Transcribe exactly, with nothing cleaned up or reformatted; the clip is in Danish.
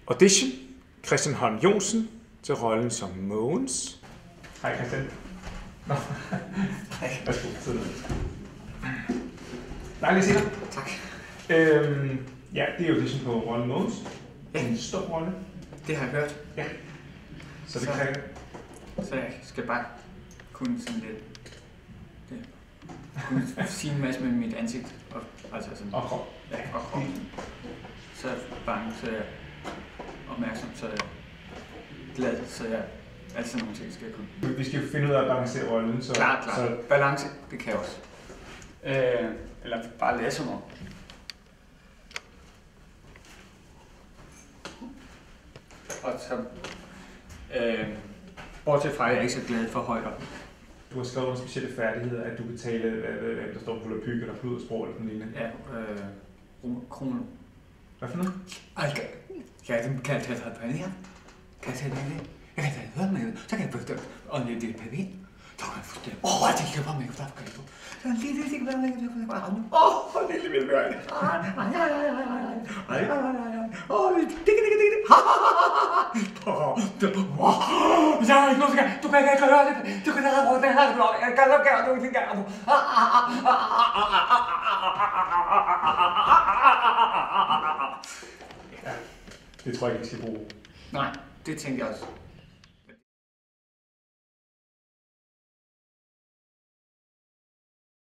Audition. Christian Holm Jonsen til rollen som Mogens. Hej Christian. Nå. Hej. Værsgo, sid ned. Dejligt at se dig. Tak. Øhm, ja, det er audition på rollen Mogens. Ja. En stor rolle. Det har jeg hørt. Ja. Så det så, kræver. Så jeg skal bare kunne sådan lidt... Det. Kunne sige en masse med mit ansigt. Og, altså sådan, og krop. Ja, og krop. Så er jeg bange, så er jeg opmærksom, så er jeg glad, så jeg altid nogle ting skal kunne. Vi skal jo finde ud af at balancere rollen. Så, klart, klart. Så... Balance, det kan jeg også. Øh, eller bare læse mig. Og så... Øh, bortset fra, at jeg er ikke så glad for højder. Du har skrevet nogle specielle færdigheder, at du kan tale, hvem der står på volapyk, eller blod og sprog, eller sådan noget. Ja, øh... krono. Hvad for noget? Altså, ja, det kan jeg tage sig på her. Kan jeg tage det her? Jeg kan tage det her med, så kan jeg forstå, og det er papir. Så kan jeg forstå, åh, det kan bare med, hvad der kan jeg få. Så er det lige det, det kan være med, det kan være med. Åh, hvor lille vil gøre det. Ej, ej, ej, ej, ej, ej, ej, ej, ej, ej, åh, det kan, det kan, det kan, ha, ha, ha, ha, ha, ha, nu skal du kan ikke gøre det, du kan lade råd, det her, du jeg kan lade gøre, du ikke kan, du, ja, det tror jeg ikke, vi skal bruge. Nej, det tænker jeg også.